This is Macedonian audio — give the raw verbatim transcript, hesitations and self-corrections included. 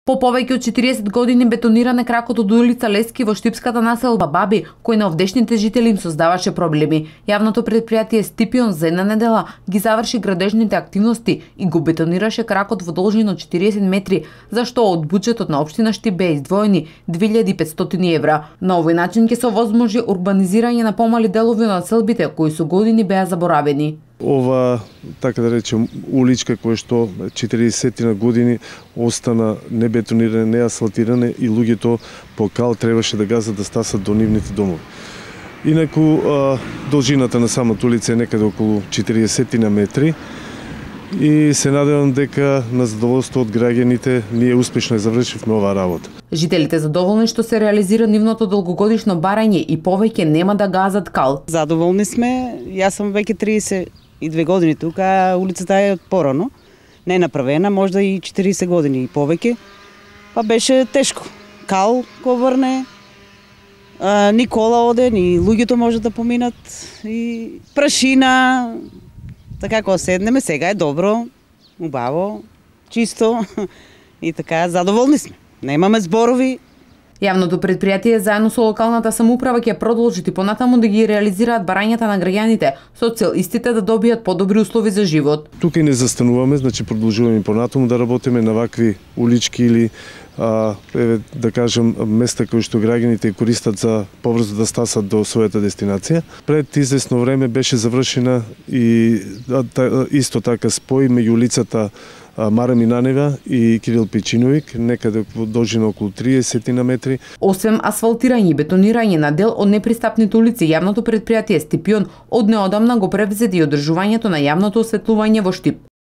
По повеќе од четириесет години бетониране кракот од улица Лески во штипската населба Баби, кој на овдешните жители им создаваше проблеми. Јавното предпријатие Стипион за една недела ги заврши градежните активности и го бетонираше кракот во должина од четириесет метри, за што од буџетот на општина Штип беа издвоени две илјади и петстотини евра. На овој начин ќе се овозможи урбанизирање на помали делови на населбите кои со години беа заборавени. Ова, така да речем, уличка која што четириесет години остана не бетониране, не асфалтиране и луѓето по кал требаше да газат да стасат до нивните домови. Инаку, должината на самата улица е некаде околу четириесет метри и се надевам дека на задоволство од граѓаните ние успешно ја завршивме оваа работа. Жителите задоволни што се реализира нивното долгогодишно барање и повеќе нема да газат кал. Задоволни сме. Јас сум веќе триесет и две години тука, а улицата е од порано. Не е направена, можда и четириесет години и повеќе. Па беше тешко. Кал ко врне, а, ни кола оде, ни луѓето можат да поминат и прашина. Така кога седнеме, сега е добро, убаво, чисто и така задоволни сме. Немаме зборови. Јавното предпријатие заедно со локалната самоуправа ќе продолжи и понатаму да ги реализираат барањата на граѓаните со цел истите да добијат подобри услови за живот. Тука и не застануваме, значи продолжуваме понатаму да работиме на вакви улички или а, еве, да кажем места кои што граѓаните користат за побрзо да стасат до својата дестинација. Пред известно време беше завршена и а, та, исто така спој меѓу улицата Мара Минанева и Кирил Печиновик, некаде во должина околу триесет метри. Освен асфалтирање и бетонирање на дел од непристапните улици, јавното предпријатие Стипион од неодамна го превзе и одржувањето на јавното осветлување во Штип.